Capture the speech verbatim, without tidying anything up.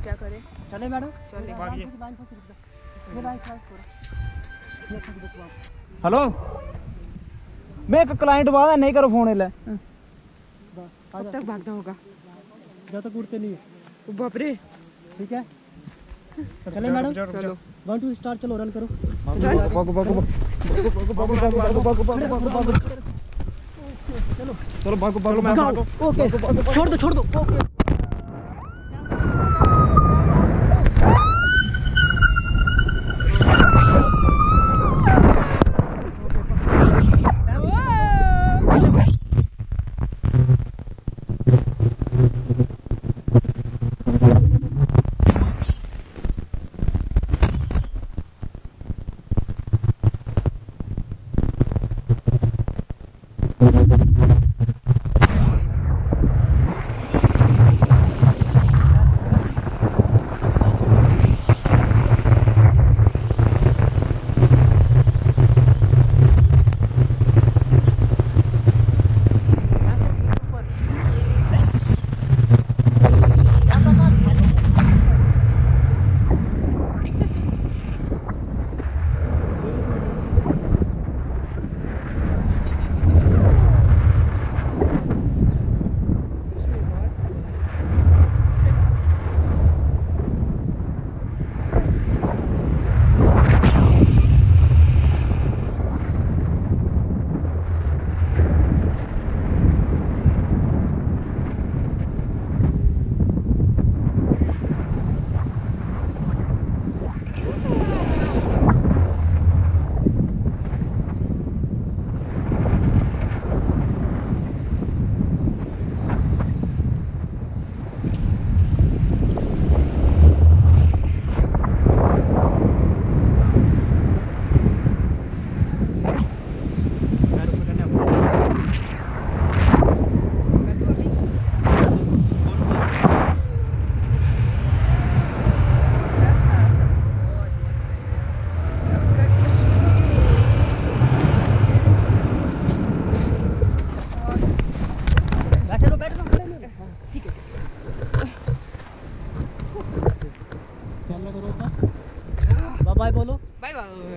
क्या करें? चले मैडम चले। हेलो मैं एक क्लाइंट बात है नहीं करो फोन ले कब तक भागना होगा? जब तक उड़ते नहीं है। बाप रे। ठीक है चले मैडम चलो वन टू स्टार्ट चलो रन करो। चलो चलो भागो भागो मैं भागो। ओके छोड़ दो छोड़ दो ओके। बाय बोलो। Bye bye.